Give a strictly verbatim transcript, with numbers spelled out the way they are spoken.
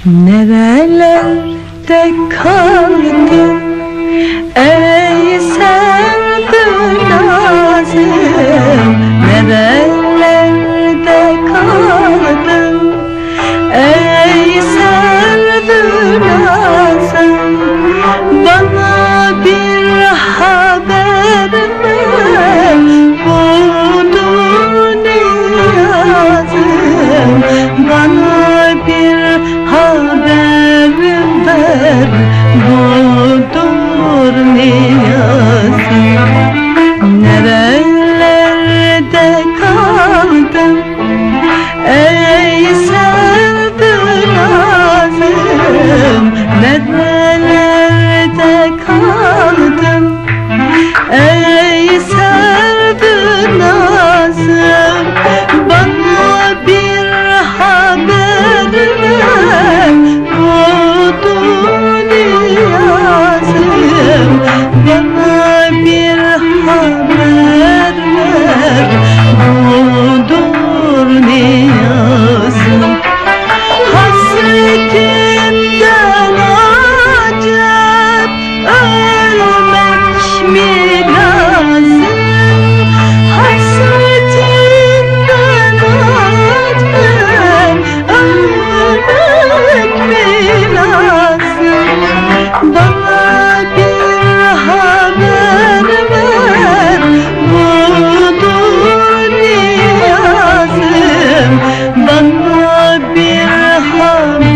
Nerelerde kaldın ey sevdim nazım? Nerelerde kaldın ey sevdim nazım? Bana bir haber ver, budur niyazım. Bana bir haber ver, budur niyazım. Nerelerde kaldın ey sevdim nazım? Nerelerde kaldın ey sevdim nazım? Bana bir haber ver, budur niyazım. Bana bir haber ver, budur niyazım. Hasretinden acep ölmek mi lazım? Hasretinden acep ölmek mi lazım? Bana bir haber ver, budur niyazım. Bana bir haber